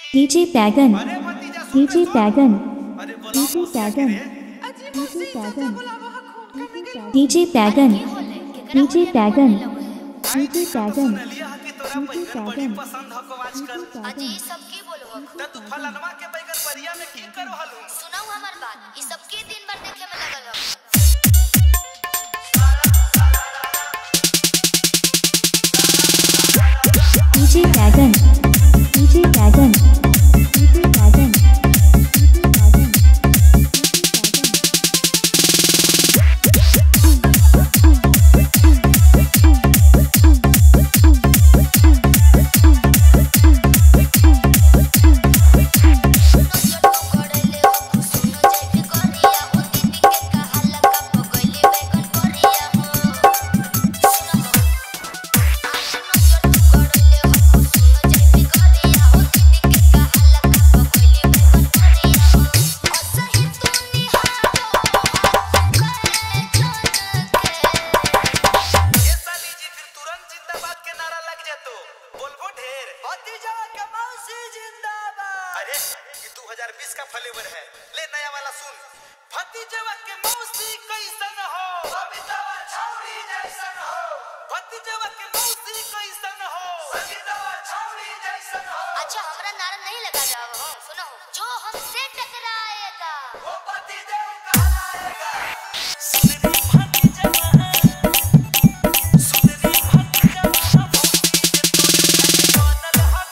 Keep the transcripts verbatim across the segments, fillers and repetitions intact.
DJ pagan अरे भतीजा सुन डीजे सुन। पैगन अरे बोलाओ डीजे मुझसे पैगन रे। डीजे पैगन डीजे पैगन डीजे पैगन आई डीजे देखा तो पैगन सुन लिया कि तोरा बैगन बड़ी पसंद हको आजकल। अजी ई सब की बोलो हखो त तू फलनवा के बैगन परिया में की करो हलू। सुनाऊ हमर बात ई सब के दिन भर देखे में लगल हो डीजे पैगन डीजे पैगन डीजे पैगन डीजे पैगन पड़ले हो सुनो जय भी करिया हो दीदी के कहला का पगले बैगन करिया हो सुनो आज नजर पड़ले हो सुनो जय भी करिया हो दीदी के कहला का पगले बैगन करिया हो असही तू निहारो ये साली जी फिर तुरंत जिंदाबाद के नारा लग जातो। बोलबो ढेर। भतीजा के मौसी जिंदाबाद। अरे ये दो हज़ार बीस का फ्लेवर है। ले नया वाला सुन। भतीजवा के मौसी कैसन हो? बबीतवा छौरी जैसन हो। भतीजवा के मौसी कैसन हो? बबीतवा छौरी जैसन हो। अच्छा हमरा नारा नहीं लगा रहा हो सुनो जो हमसे टकराएगा वो पतिदेव कहलाएगा। सुन रे भतीजवा सुन रे भतीजवा बनल हक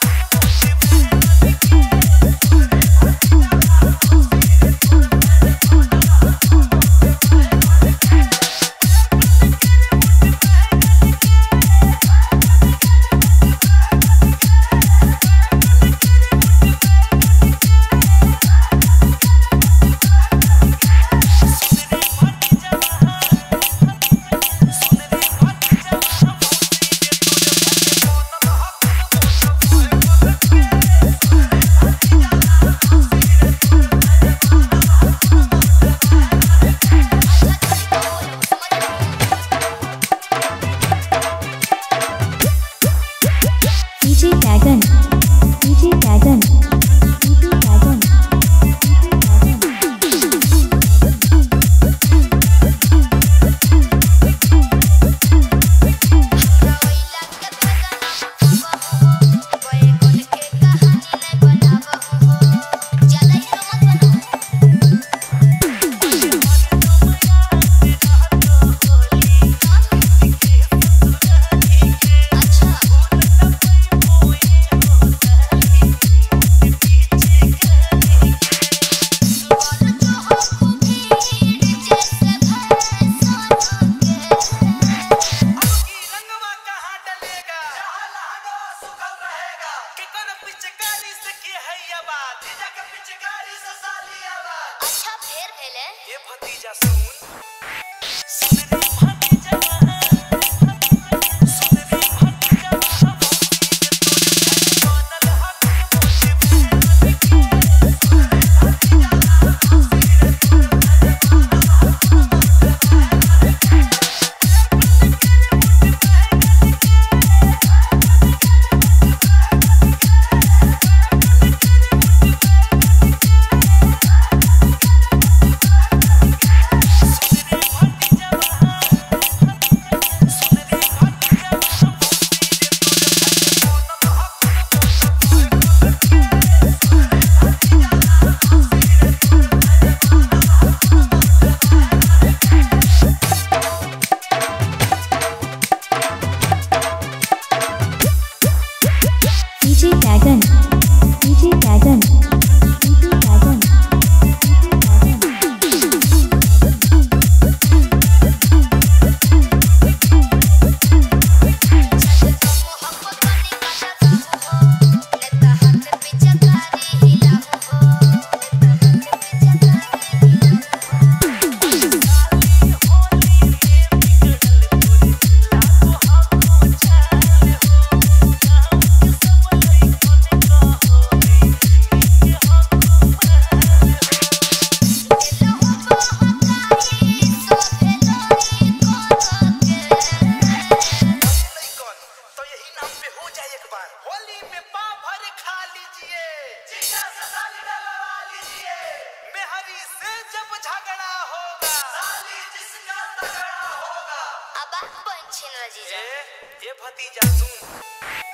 डीजे पैगन डीजे पैगन डीजे पैगन रवैला के भगना कोई कोई के कहानी नहीं बनावो हो ज्यादा हीरो मत बनाओ अच्छा और जो हमको भीड़ जैसे भैंसा के की रंगवा कहाँ डलेगा? जहाँ लहंगा सुखल रहेगा। केकर पिचकारी से की है ये बात? भतीजा के पिचकारी से साली आबाद। अच्छा फेर भेले ये भतीजा सुन सुन रे भतीजवा सुन रे भतीजवा बनल हक डीजे पैगन डीजे पैगन डीजे पैगन मोहब्बत बनी काटा हो लेता हाथ पीछे कारी हिला हो लेता हाथ पीछे कारी तो यही नाम पे हो जाए एक बार। होली में पाव भर खा लीजिए। भतीजा से साली डलवा लीजिए। मेहरी से जब झगड़ा होगा साली जिसका तगड़ा होगा। अब आप पंचन जीजा। ए, ये भतीजा सुन